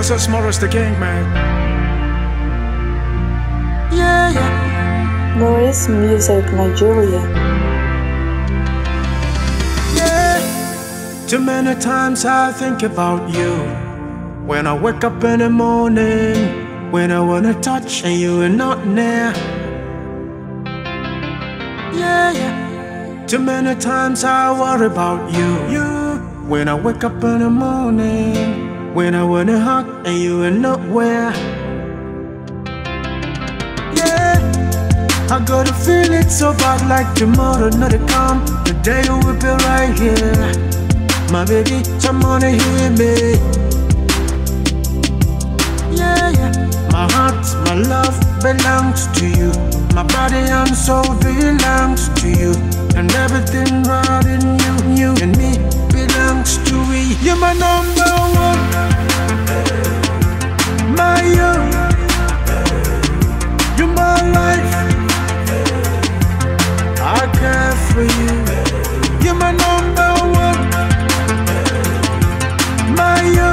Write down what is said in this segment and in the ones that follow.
This is Morris the King, man. Yeah, yeah. Morris Music Nigeria. Yeah. Too many times I think about you. When I wake up in the morning, when I wanna touch and you are not near. Yeah, yeah. Too many times I worry about you. When I wake up in the morning, when I wanna hug and you are nowhere. Yeah, I gotta feel it so bad, like tomorrow not to come. The day you will be right here. My baby, come on and hear me. Yeah, yeah. My heart, my love belongs to you. My body and soul belongs to you. And everything right in you and me belongs to we. You're my number one. My you. You're my life. I care for you. You're my number one. My you.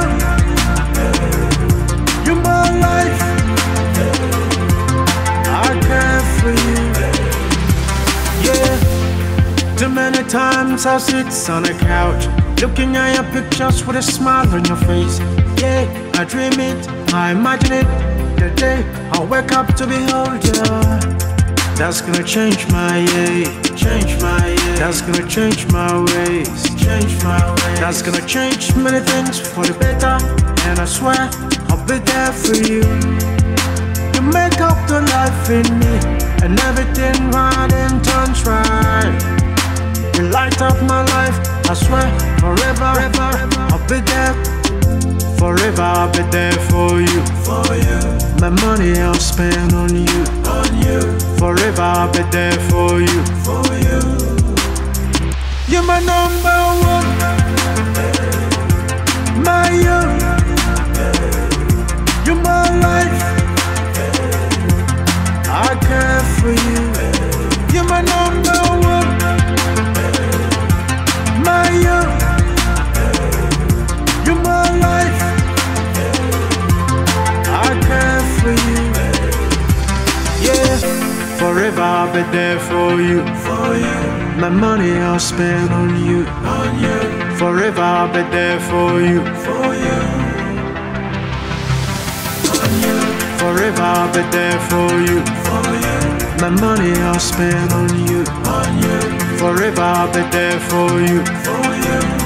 You're my life. I care for you. Yeah. Too many times I sit on the couch, looking at your pictures with a smile on your face. Yeah, I dream it, I imagine it. The day I wake up to behold you. That's gonna change my That's gonna change my ways, That's gonna change many things for the better. And I swear I'll be there for you. You make up the life in me, and everything right and turns right. You light up my life, I swear, forever, I'll be there. Forever I'll be there for you. My money I'll spend on you. Forever I'll be there for you. You're my number one. My you. You're my life. I care for you. You're my number one. My you. You're my life. I care for you. Yeah, forever I'll be there for you. My money I'll spend on you. Forever I'll be there for you. Forever I'll be there for you. My money I'll spend on you. Forever I'll be there for you.